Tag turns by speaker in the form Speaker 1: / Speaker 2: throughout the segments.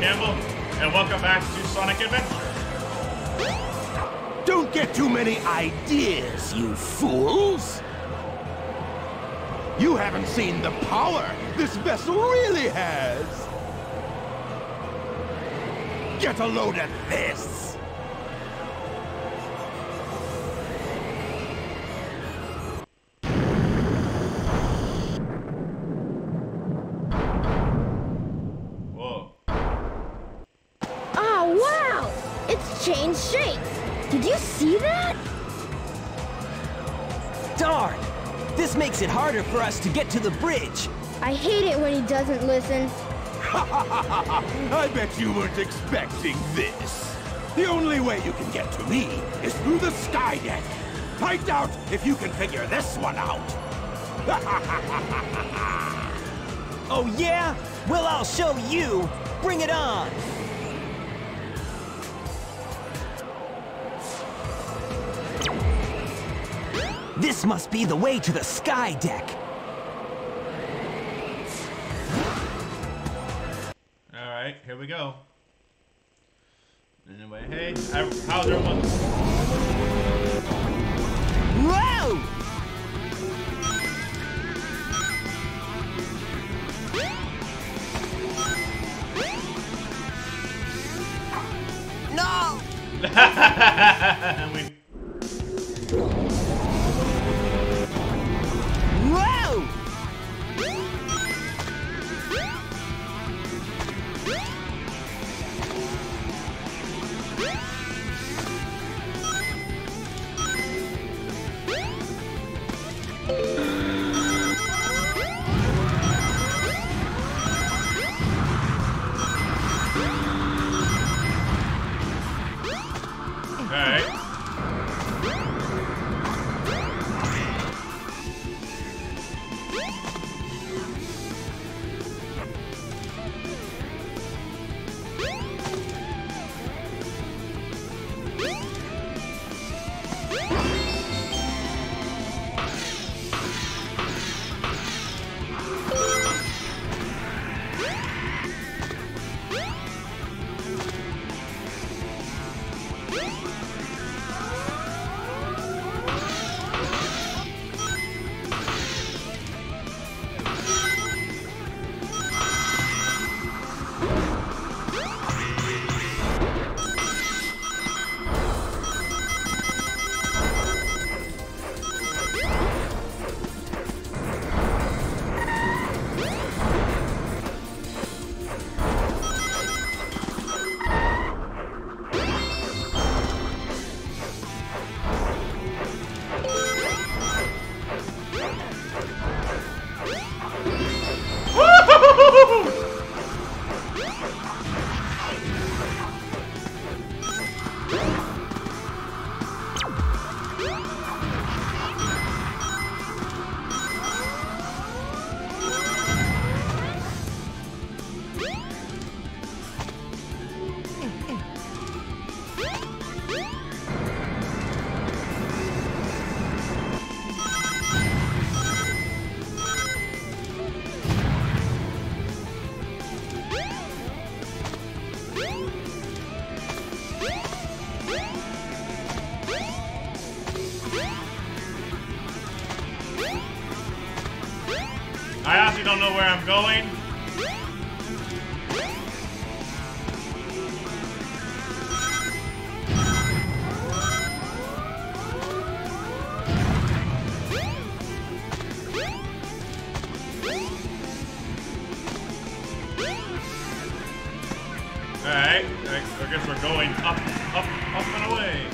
Speaker 1: Campbell, and welcome back to Sonic Adventure.
Speaker 2: Don't get too many ideas, you fools! You haven't seen the power this vessel really has! Get a load of this!
Speaker 1: Whoa.
Speaker 3: Oh, wow! It's changed shape! Did you see that?
Speaker 4: Darn! This makes it harder for us to get to the bridge.
Speaker 3: I hate it when he doesn't listen.
Speaker 2: I bet you weren't expecting this. The only way you can get to me is through the sky deck. I doubt if you can figure this one out.
Speaker 4: Oh yeah? Well, I'll show you. Bring it on. This must be the way to the sky deck.
Speaker 1: Alright, here we go. Anyway, hey, how's everyone?
Speaker 4: Whoa! No! Whoa!
Speaker 1: Alright. I honestly don't know where I'm going. Alright, I guess we're going up, up and away.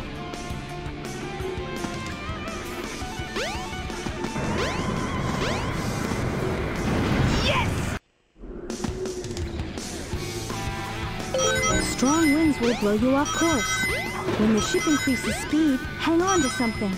Speaker 5: Strong winds will blow you off course. When the ship increases speed, hang on to something.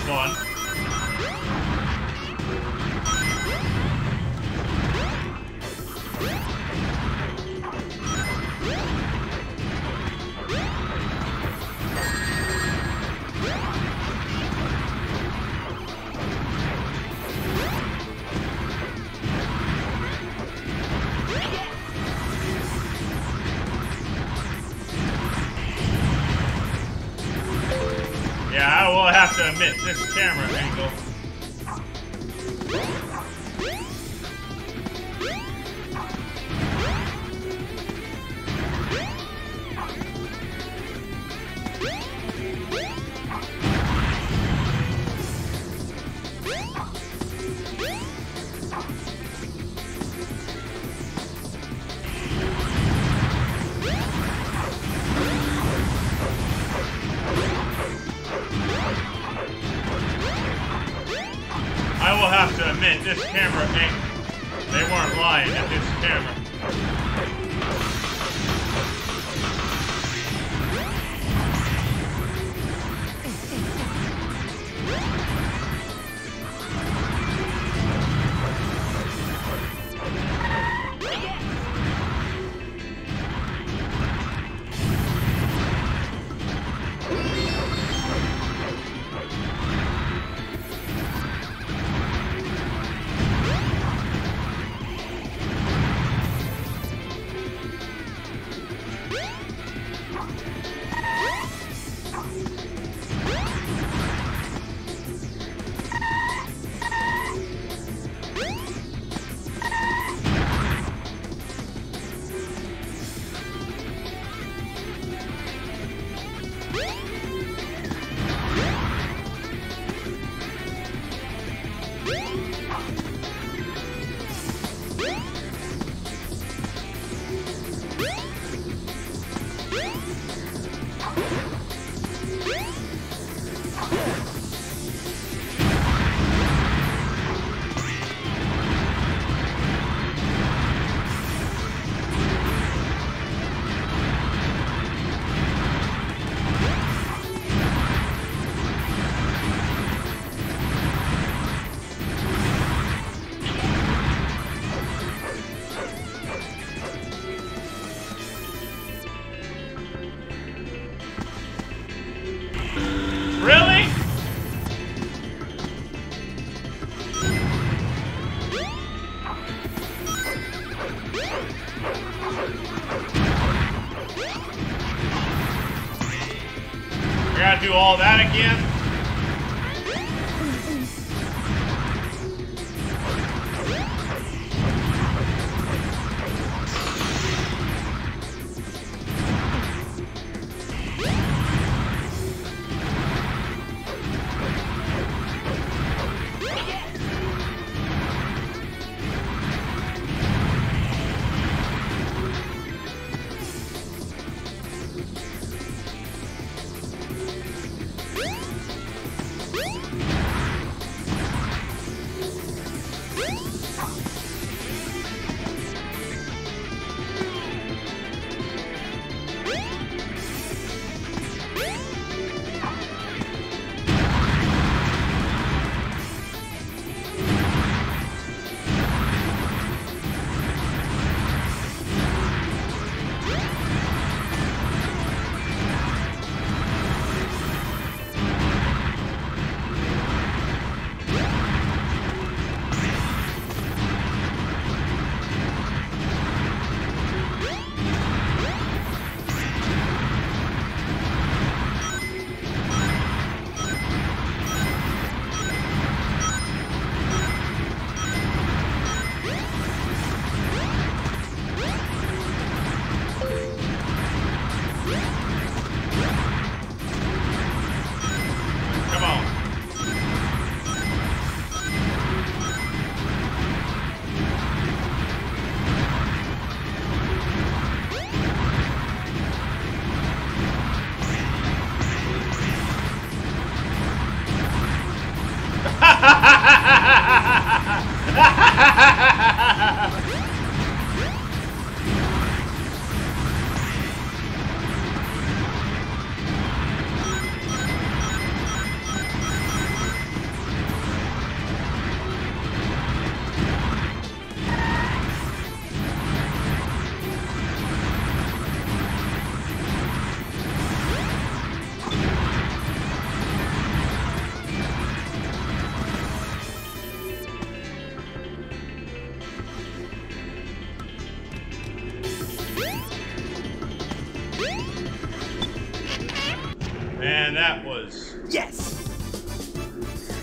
Speaker 1: fun. Yeah, I will have to admit, this camera angle. I will have to admit, this camera ain't... They weren't lying at this camera. Really? I gotta do all that again?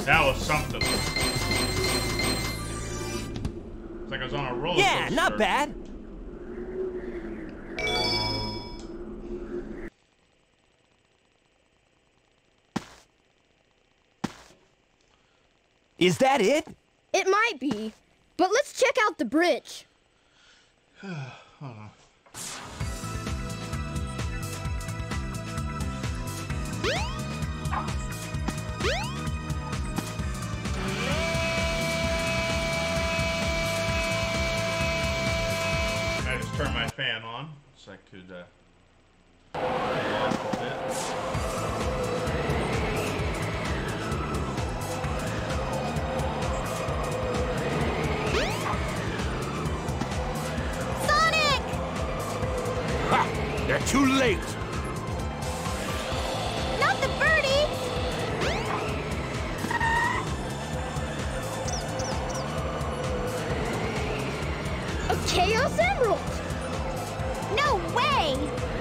Speaker 1: That was something. It's like I was on a roller coaster.
Speaker 4: Yeah, not bad. Is that it?
Speaker 3: It might be, but let's check out the bridge.
Speaker 1: Hold on. I just turned my fan on so I could cool off a bit.
Speaker 3: Sonic!
Speaker 2: Ha! They're too late!
Speaker 3: Not the birdie! A Chaos Emerald! No way!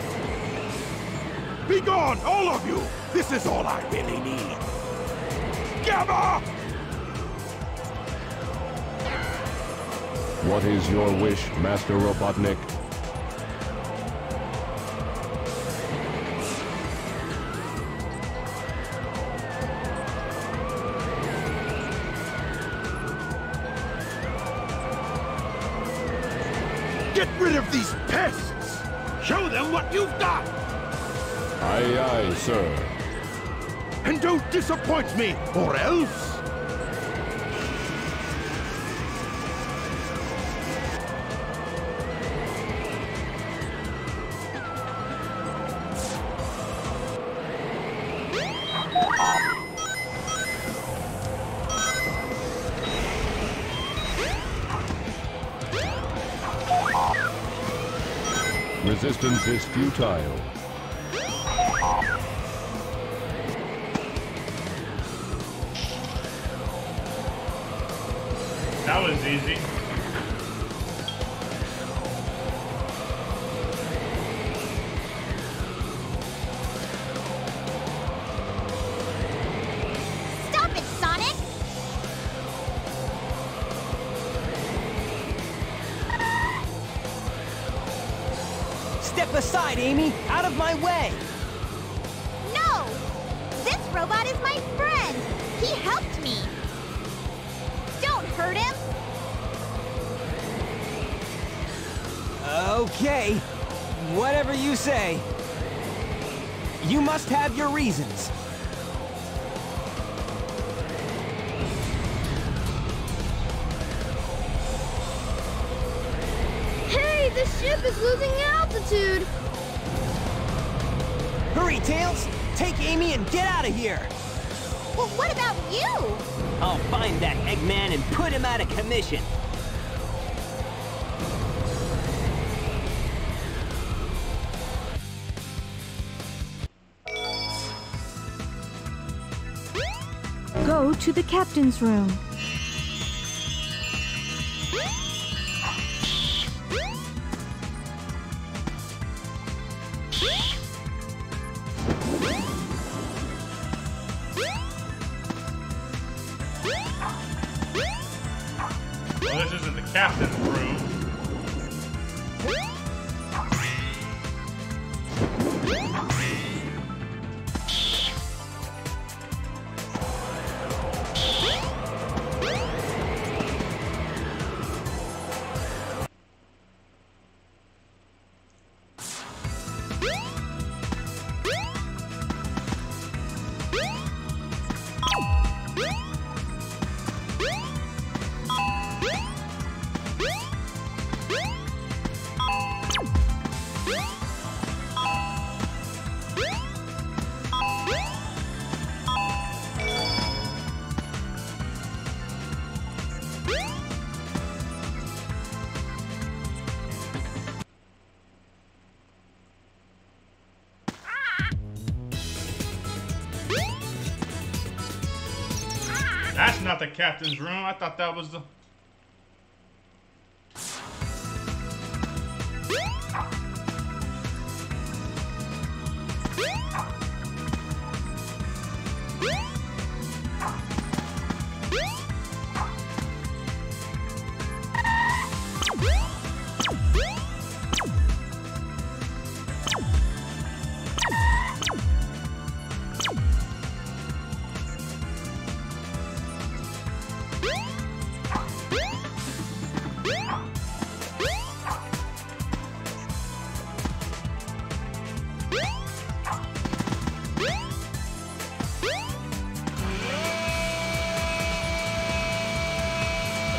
Speaker 2: Be gone, all of you! This is all I really need. Gamma!
Speaker 6: What is your wish, Master Robotnik?
Speaker 2: Get rid of these pests! Show them what you've got!
Speaker 6: Aye, aye, sir.
Speaker 2: And don't disappoint me, or else!
Speaker 6: Resistance is futile.
Speaker 1: That was easy.
Speaker 3: Stop it, Sonic!
Speaker 4: Step aside, Amy! Out of my way!
Speaker 3: No! This robot is my friend! He helped me! Don't hurt him!
Speaker 4: Okay. Whatever you say. You must have your reasons.
Speaker 3: Hey, the ship is losing altitude!
Speaker 4: Hurry, Tails! Take Amy and get out of here!
Speaker 3: Well, what about you?
Speaker 4: I'll find that Eggman and put him out of commission.
Speaker 5: Go to the captain's room.
Speaker 1: Well, this isn't the captain's room. That's not the captain's room. I thought that was the...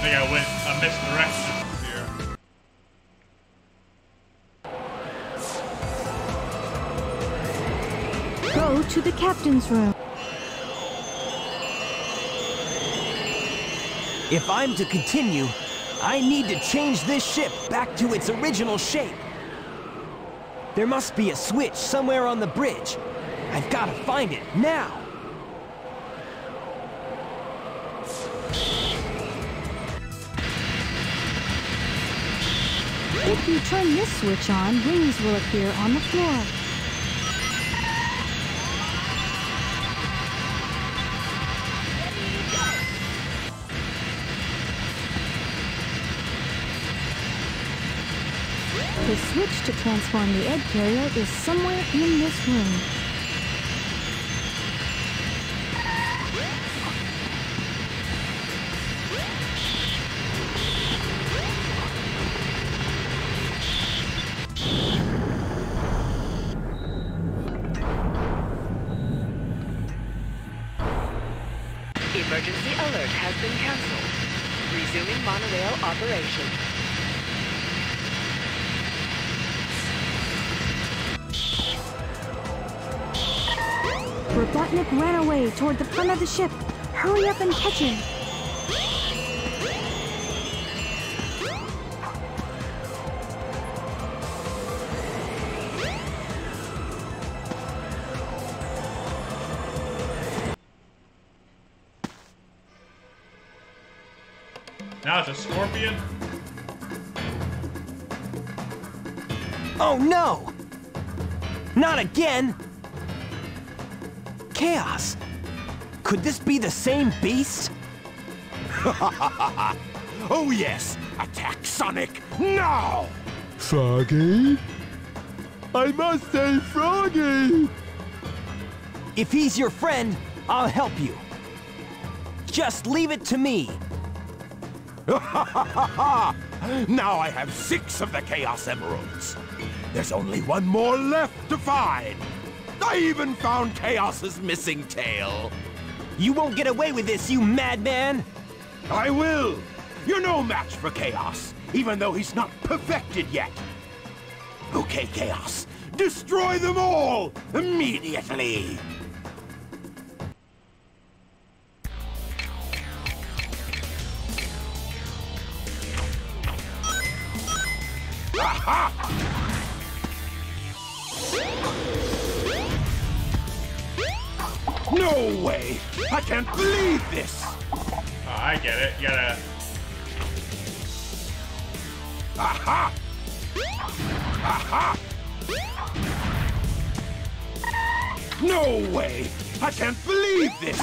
Speaker 1: think I went a misdirection here.
Speaker 5: Go to the captain's room.
Speaker 4: If I'm to continue, I need to change this ship back to its original shape. There must be a switch somewhere on the bridge. I've got to find it now.
Speaker 5: If you turn this switch on, rings will appear on the floor. The switch to transform the egg carrier is somewhere in this room.
Speaker 7: Emergency alert has been cancelled. Resuming monorail operation.
Speaker 5: Robotnik ran away toward the front of the ship. Hurry up and catch him.
Speaker 1: Now it's a scorpion?
Speaker 4: Oh no! Not again! Chaos! Could this be the same beast?
Speaker 2: Oh yes! Attack Sonic now!
Speaker 6: Froggy? I must say Froggy!
Speaker 4: If he's your friend, I'll help you. Just leave it to me.
Speaker 2: Now I have 6 of the Chaos Emeralds. There's only one more left to find. I even found Chaos's missing tail.
Speaker 4: You won't get away with this, you madman!
Speaker 2: I will! You're no match for Chaos, even though he's not perfected yet. Okay, Chaos, destroy them all immediately! Aha! No way! I can't believe this!
Speaker 1: Oh, I get it. You gotta...
Speaker 2: Aha! Aha! No way! I can't believe this!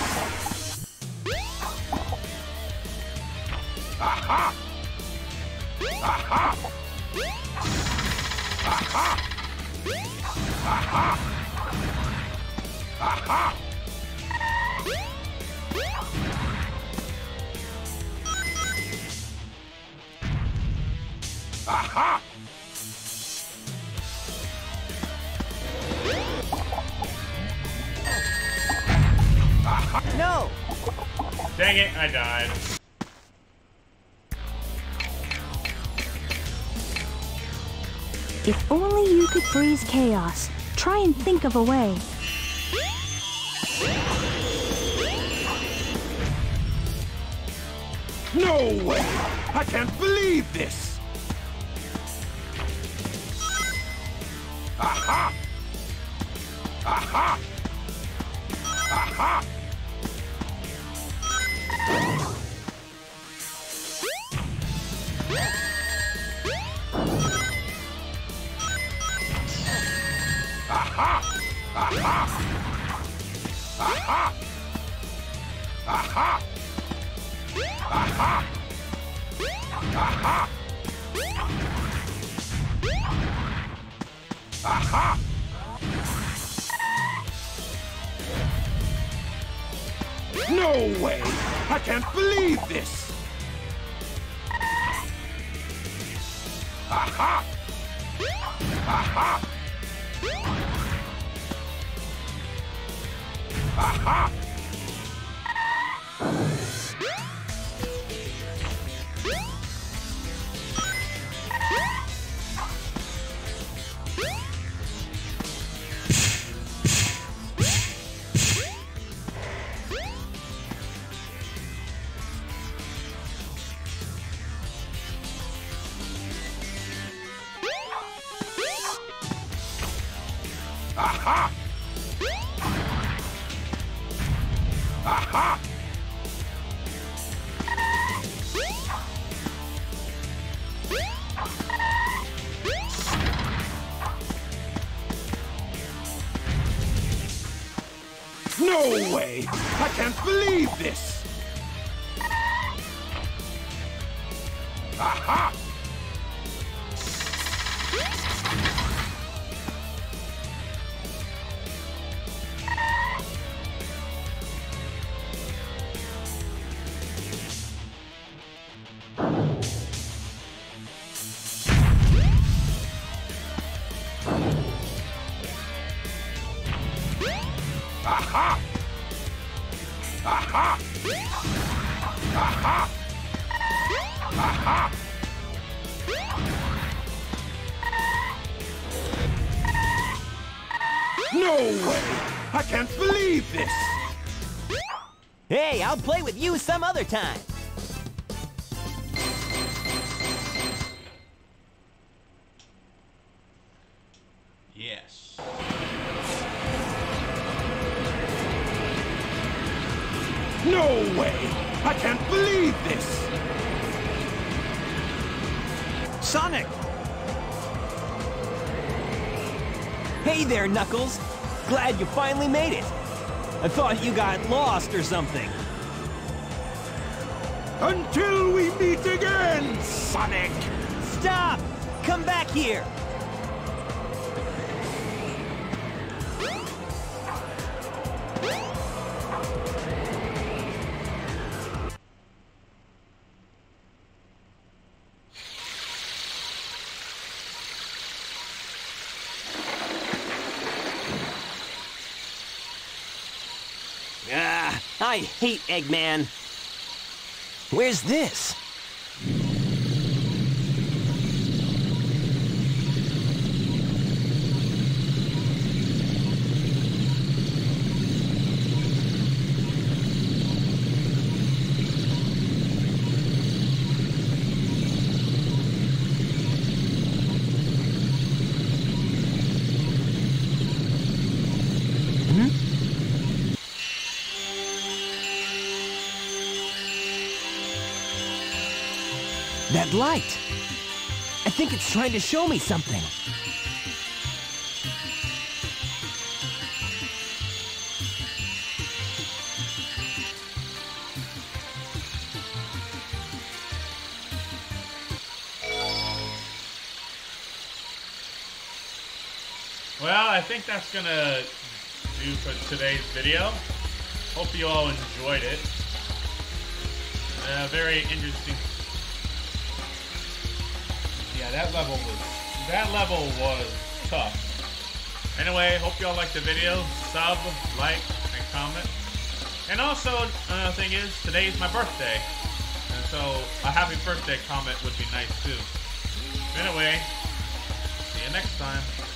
Speaker 2: Aha! Aha! Aha! Aha! Aha! Aha!
Speaker 4: No!
Speaker 1: Dang it, I died.
Speaker 5: If only you could freeze Chaos. Try and think of a way.
Speaker 2: No way! I can't believe this! Aha! Aha! Aha! Aha! Aha! Aha! Aha! Aha! Aha! Aha! No way! I can't believe this! Aha! Aha! Aha! No way! I can't believe this! Aha! Aha! Aha! Aha! Aha! No way! I can't believe this!
Speaker 4: Hey, I'll play with you some other time.
Speaker 1: Yes.
Speaker 2: No way! I can't believe this!
Speaker 4: Sonic! Hey there, Knuckles. Glad you finally made it. I thought you got lost or something.
Speaker 2: Until we meet again, Sonic!
Speaker 4: Stop! Come back here! I hate Eggman. Where's this? That light! I think it's trying to show me something.
Speaker 1: Well, I think that's gonna do for today's video. Hope you all enjoyed it. Very interesting. Yeah, that level was tough. Anyway, hope y'all liked the video. Sub, like, and comment. And also, another thing is, today's my birthday. And so, a happy birthday comment would be nice too. Anyway, see you next time.